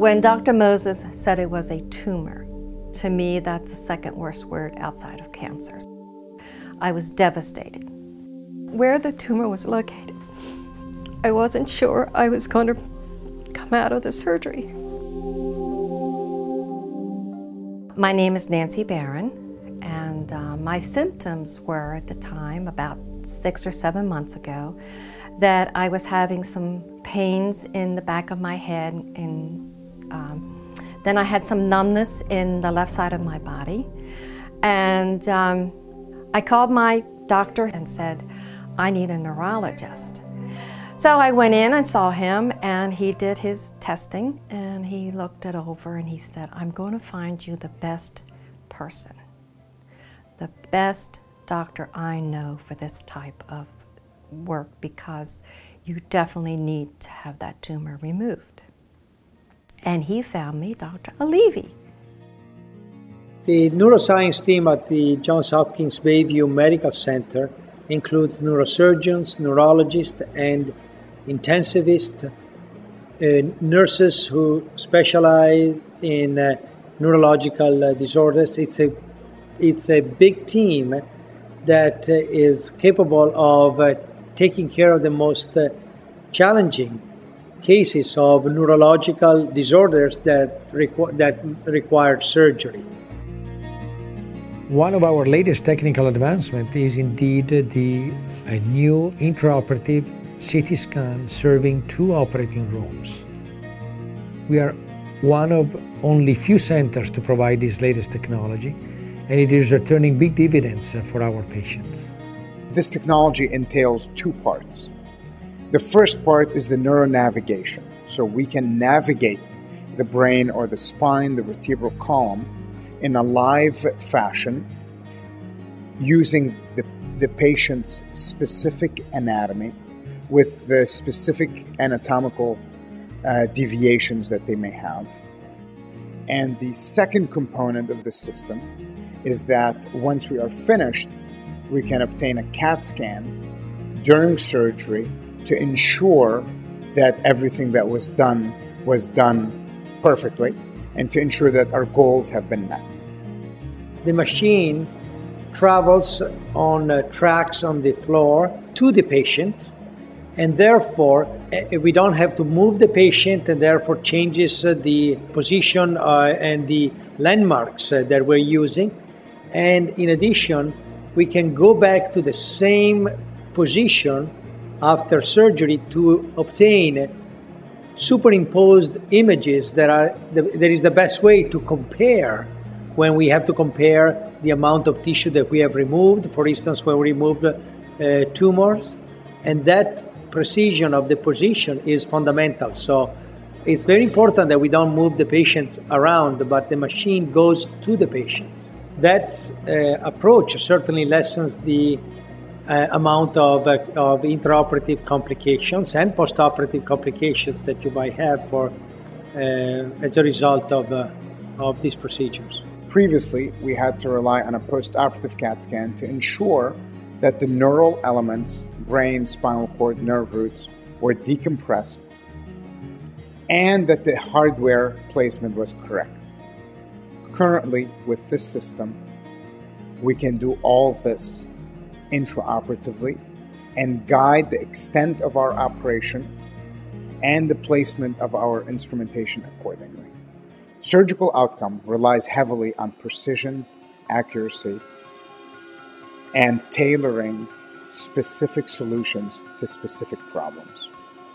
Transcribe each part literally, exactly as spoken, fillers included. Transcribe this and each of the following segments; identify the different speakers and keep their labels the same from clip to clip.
Speaker 1: When Doctor Moses said it was a tumor, to me that's the second worst word outside of cancers. I was devastated. Where the tumor was located, I wasn't sure I was going to come out of the surgery. My name is Nancy Barron, and uh, my symptoms were at the time, about six or seven months ago, that I was having some pains in the back of my head, and um, then I had some numbness in the left side of my body. And um, I called my doctor and said, I need a neurologist. So I went in and saw him, and he did his testing, and he looked it over and he said, I'm going to find you the best person, the best doctor I know for this type of work, because you definitely need to have that tumor removed. And he found me Doctor Alivi.
Speaker 2: The neuroscience team at the Johns Hopkins Bayview Medical Center includes neurosurgeons, neurologists, and intensivists, uh, nurses who specialize in uh, neurological uh, disorders. It's a, it's a big team that uh, is capable of uh, taking care of the most uh, challenging cases of neurological disorders that, requ that require surgery.
Speaker 3: One of our latest technical advancements is indeed the a new intraoperative C T scan serving two operating rooms. We are one of only few centers to provide this latest technology, and it is returning big dividends for our patients.
Speaker 4: This technology entails two parts. The first part is the neuronavigation, so we can navigate the brain or the spine, the vertebral column, in a live fashion using the, the patient's specific anatomy with the specific anatomical uh, deviations that they may have. And the second component of the system is that once we are finished, we can obtain a CAT scan during surgery to ensure that everything that was done was done perfectly, and to ensure that our goals have been met.
Speaker 2: The machine travels on uh, tracks on the floor to the patient, and therefore uh, we don't have to move the patient, and therefore changes uh, the position uh, and the landmarks uh, that we're using. And in addition, we can go back to the same position after surgery to obtain superimposed images that are the, that is the best way to compare when we have to compare the amount of tissue that we have removed, for instance, when we removed uh, tumors. And that precision of the position is fundamental. So it's very important that we don't move the patient around, but the machine goes to the patient. That uh, approach certainly lessens the uh, amount of, uh, of intraoperative complications and postoperative complications that you might have for, uh, as a result of, uh, of these procedures.
Speaker 4: Previously, we had to rely on a postoperative CAT scan to ensure that the neural elements, brain, spinal cord, nerve roots, were decompressed and that the hardware placement was correct. Currently, with this system, we can do all this intraoperatively and guide the extent of our operation and the placement of our instrumentation accordingly. Surgical outcome relies heavily on precision, accuracy, and tailoring specific solutions to specific problems.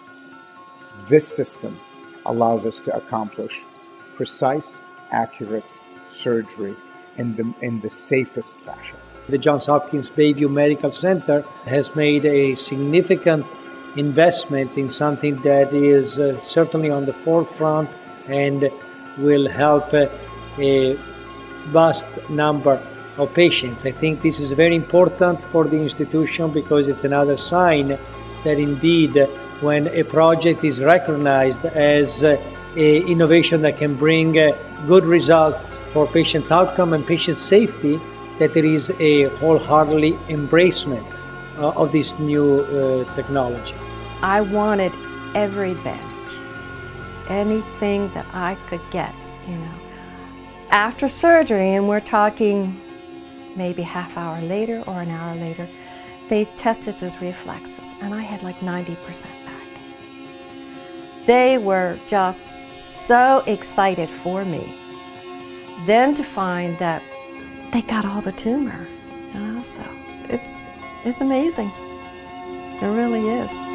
Speaker 4: This system allows us to accomplish precise, accurate surgery in the, in the safest fashion.
Speaker 2: The Johns Hopkins Bayview Medical Center has made a significant investment in something that is uh, certainly on the forefront and will help uh, a vast number of patients. I think this is very important for the institution because it's another sign that indeed when a project is recognized as uh, a innovation that can bring uh, good results for patients' outcome and patient safety, that there is a wholeheartedly embracement uh, of this new uh, technology.
Speaker 1: I wanted every advantage, anything that I could get, you know. After surgery, and we're talking maybe half hour later or an hour later, they tested those reflexes, and I had like ninety percent back. They were just so excited for me. Then to find that they got all the tumor, you know, so it's, it's amazing. It really is.